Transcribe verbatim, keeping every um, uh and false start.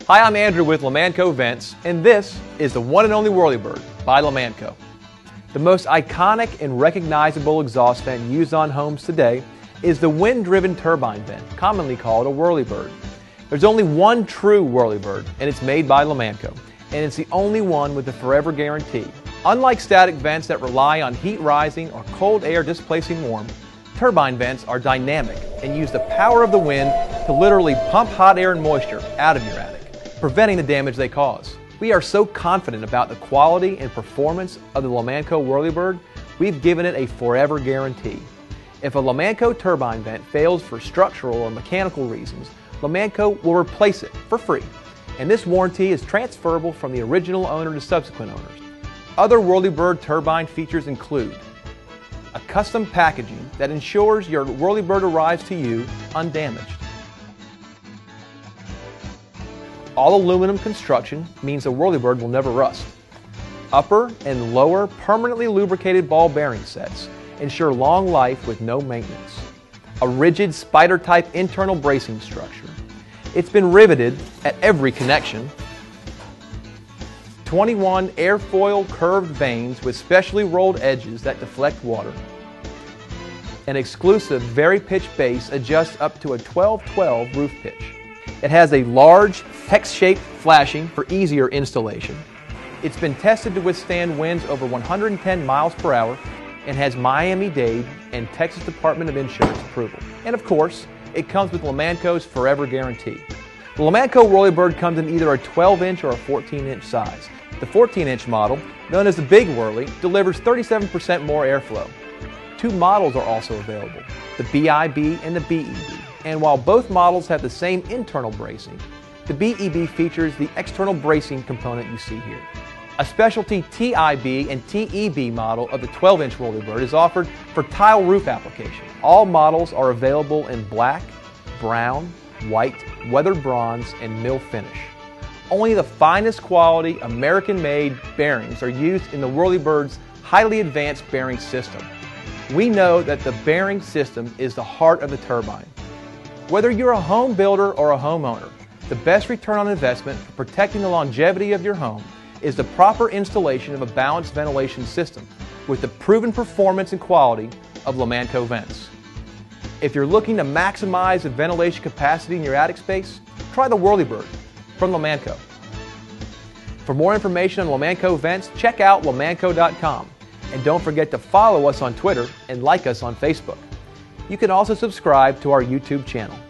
Hi, I'm Andrew with Lomanco Vents, and this is the one and only Whirlybird by Lomanco. The most iconic and recognizable exhaust vent used on homes today is the wind-driven turbine vent, commonly called a Whirlybird. There's only one true Whirlybird, and it's made by Lomanco, and it's the only one with the forever guarantee. Unlike static vents that rely on heat rising or cold air displacing warm, turbine vents are dynamic and use the power of the wind to literally pump hot air and moisture out of your attic, preventing the damage they cause. We are so confident about the quality and performance of the Lomanco Whirlybird, we've given it a forever guarantee. If a Lomanco turbine vent fails for structural or mechanical reasons, Lomanco will replace it for free, and this warranty is transferable from the original owner to subsequent owners. Other Whirlybird turbine features include a custom packaging that ensures your Whirlybird arrives to you undamaged. All aluminum construction means the Whirlybird will never rust. Upper and lower permanently lubricated ball bearing sets ensure long life with no maintenance. A rigid spider-type internal bracing structure. It's been riveted at every connection. twenty-one airfoil curved vanes with specially rolled edges that deflect water. An exclusive vari-pitch base adjusts up to a twelve twelve roof pitch. It has a large hex-shaped flashing for easier installation. It's been tested to withstand winds over one hundred ten miles per hour and has Miami-Dade and Texas Department of Insurance approval. And of course, it comes with Lomanco's forever guarantee. The Lomanco Whirlybird comes in either a twelve inch or a fourteen inch size. The fourteen inch model, known as the Big Whirly, delivers thirty-seven percent more airflow. Two models are also available, the B I B and the B E B. And while both models have the same internal bracing, the B E B features the external bracing component you see here. A specialty T I B and T E B model of the twelve inch Whirlybird is offered for tile roof application. All models are available in black, brown, white, weathered bronze, and mill finish. Only the finest quality American-made bearings are used in the Whirlybird's highly advanced bearing system. We know that the bearing system is the heart of the turbine. Whether you're a home builder or a homeowner, the best return on investment for protecting the longevity of your home is the proper installation of a balanced ventilation system with the proven performance and quality of Lomanco vents. If you're looking to maximize the ventilation capacity in your attic space, try the Whirlybird from Lomanco. For more information on Lomanco vents, check out Lomanco dot com. And don't forget to follow us on Twitter and like us on Facebook. You can also subscribe to our YouTube channel.